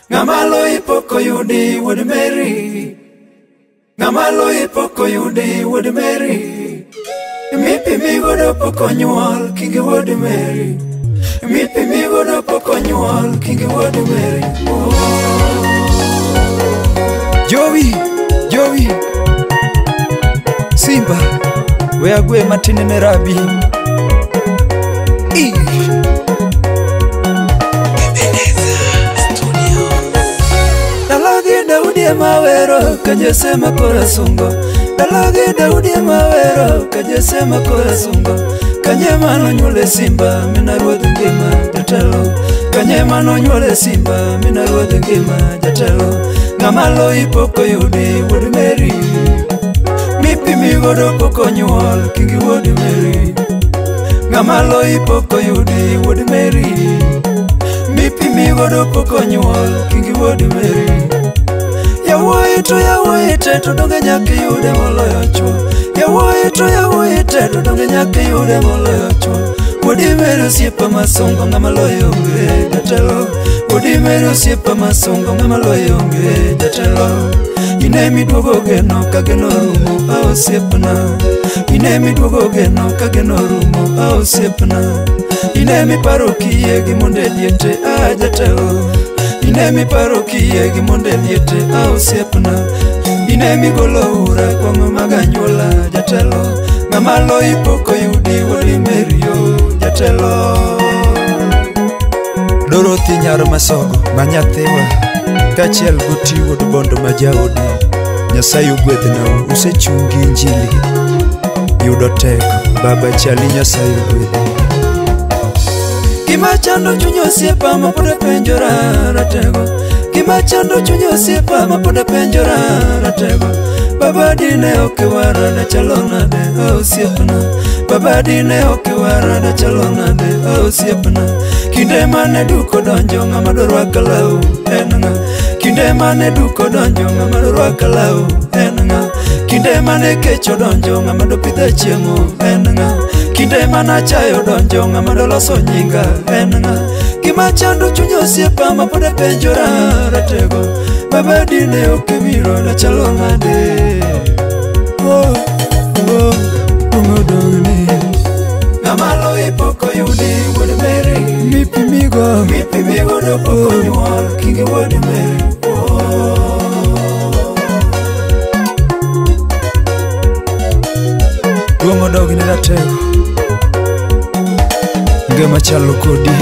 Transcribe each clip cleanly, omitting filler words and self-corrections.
Ngamalo ipoko yudi Wood Mary. Ngamalo ipoko yudi Wood Mary. Mipi mi godo poko nyuol Kingi Wood Mary. Mipi mi godo poko nyuol Kingi Wood Mary. Joey Simba we agwe matine ne rabi Dalagi Daudi mawero kajesema korasungo. Dalagi Daudi mawero kajesema korasungo. Kanyema no nyule Simba mina ruodh ngima jatelo. Kanyema no nyule Simba mina ruodh ngima jatelo. Ngamalo ipoko yudi Wood Mary. Mipi mi godo poko nyuol Kingi Wood Mary. Ngamalo ipoko yudi Wood Mary. Mipi mi godo poko nyuol Kingi Wood Mary. Yawuoyi to donge nyaka yude moloyo chuo. Yawuoyi to donge nyaka yude moloyo chuo. Wood Mary osiepa masongo ngamaloyo onge jatelo. Wood Mary osiepa masongo ngamaloyo onge jatelo. Ine miduogo geno ka geno rumo osiepna. Ine miduogo geno ka geno rumo osiepna. Ine miparo kiye gi monde liete jatelo. Ine miparo kiye gi monde liete osiepna. Ine migolo ura kwang'o maganyuola jatelo. Ngamalo ipoko yudi Wood Mary jatelo. Dorothy nyar masogo manyathiwa kachiel guti Wood bondo majaodi. Nyasaye ogwedhna usechungi injili yudo teko. Baba chali Nyasaye ogwedhi. Gima chando chuny osiepa mapod penjora ratego. Gima chando chuny osiepa mapod penjora ratego. Baba dine okiwara da chalo nade osiepna. Baba dine okiwara da chalo nade osiepna. Kinde mane duko donjo ng'ama dorwaka law en ng'a. Kinde mane duko donjo ng'ama dorwaka law en ng'a. Kinde mane kecho donjo ng'ama dopidha chiemo en ng'a. Kinde mana chayo donjo ng'ama doloso nyinga en ng'a. Gima chando chuny osiepa mapod penjora ratego. Baba dine okibiro da chalo nade. Ngamalo ipoko yudi Wood Mary. Mipi mi godo poko nyuol Kingi Wood Mary. Duomo dog ni ratego ngema chalo kodi.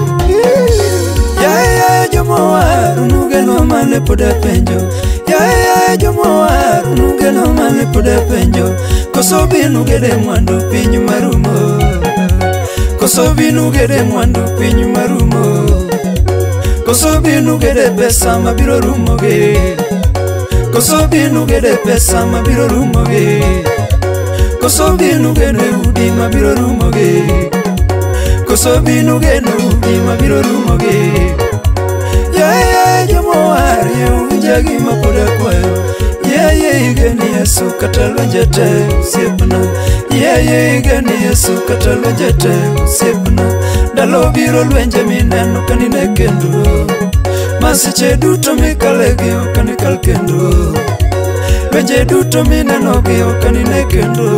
Ya jomowar nugeno mane pod penjo. Ya jomowar nugeno mane pod penjo. Koso binu gede mwandu piny marumo. Koso binu gede mwandu piny marumo. Koso binu gede pesa mabiro rumo ge. Koso binu gede pesa mabiro rumo ge. Koso binu gede udi mabiro rumo ge. Koso binu gede udi mabiro rumo ge. Ya jomowar winja gima pod akwayo. Igeni Yesu kata lwenje te osiepna. Igeni Yesu kata lwenje te osiepna. Ndalo biro lwenje mineno kanine kendo. Masiche duto mikale gi okanikal kendo. Lwenje duto mineno gi okanine kendo.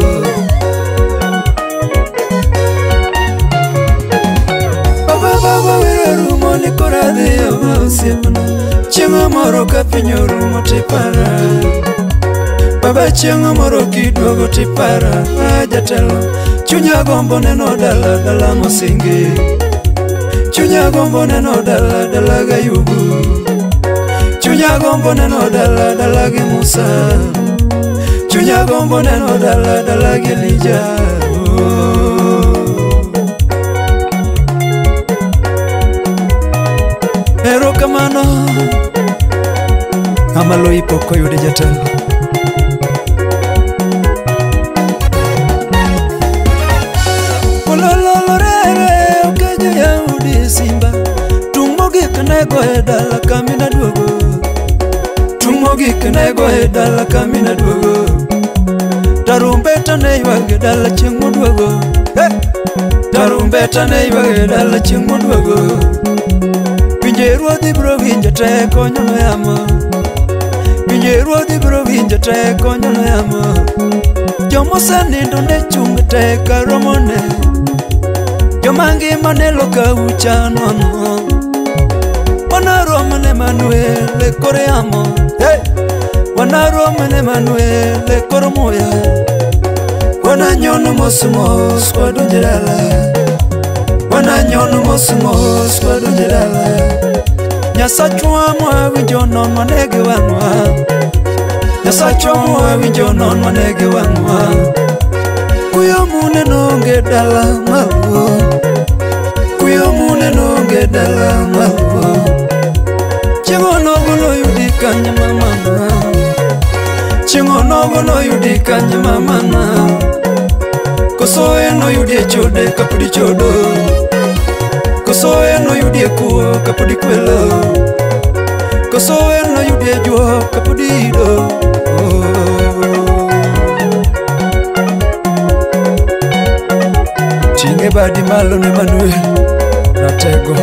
Baba wiro rumo ni koradhiyo osiepna. Chieng'o moro ka piny orumo tipara. Baba chieng'o moro kiduogo tipara jatelo. Chunya gombo neno dala mosingi. Chunya gombo neno dala gayugu. Chunya gombo neno dala gi Musa. Chunya gombo neno dala gi Elija. Erokamano Ngamalo ipoko yudi jatelo. Ololorere okejo Yahudi Simba. Tumogi kanego edala kamina duogo. Tumogi kanego edala kamina duogo. Tarumbeta ne ywage dala chieng' moduogo. Tarumbeta ne ywage dala chieng' moduogo. Pinje ruodhi bro winjo te konyo no yamo. Pinje ruodhi bro winjo te konyo no yamo. Jomo sanindo ne chung te karomone. Jomangi manelo ka uchano no. Wanaromane Manuel le koreamo. Wanaromane Manuel le koromoya. Wananyono mosmos kwa donjelala. Wananyono mosmos kwa donjelala. Nyasachwa mwa winjo non manege wangwa. Nyasachwa mwa winjo non manege wangwa. Kuyo mune nonge dala mawo. Kuyo mune nonge dala mawo. Chingo nogo no yudi kanya mama. Chingo nogo no yudi kanya mama. Kosoe no yudi chode kapudi chodo. Kosoe no yudi kuo kapudi kwelo. Kosoe no yudi juo kapudi do. Chinge badi malo ne Manuel Ratego.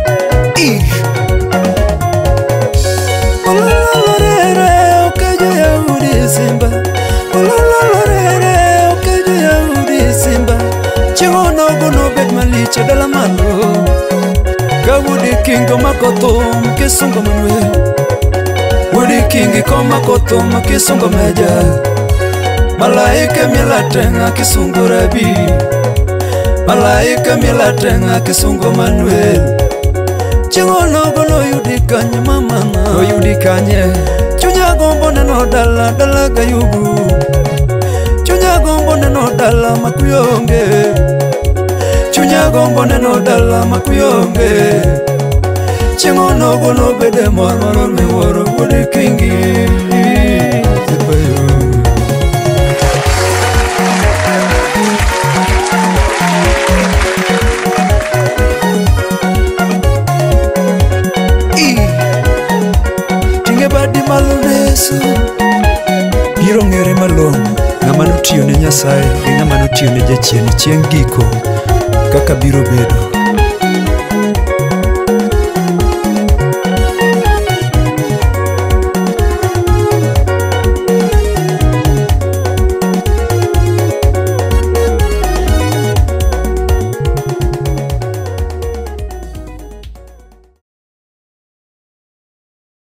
Ololorere okejo ya udi simba. Ololorere okejo ya udi simba. Chingo nogo no bet maliche dala malo. Kawudi kingo makoto mkisungo Manuel. Wudi kingi ko makoto mkisungo meja. Malaika milatenga kisungo rabi. Malaika milatenga kisungo Manuel. Chingo nogo no yudi kanye mama. No yudi kanye. Chunya gombo neno dala dala gayubu. Chunya gombo neno dala makuyonge. Chunya gombo neno dala makuyonge. Chingo nogo no bede mor mor me woro wudi kingi. Malunesu biro ngere malongo ng'ama notiyo ne Nyasaye gi ng'ama notiyo ne Jachien chieng' giko kaka biro bedo.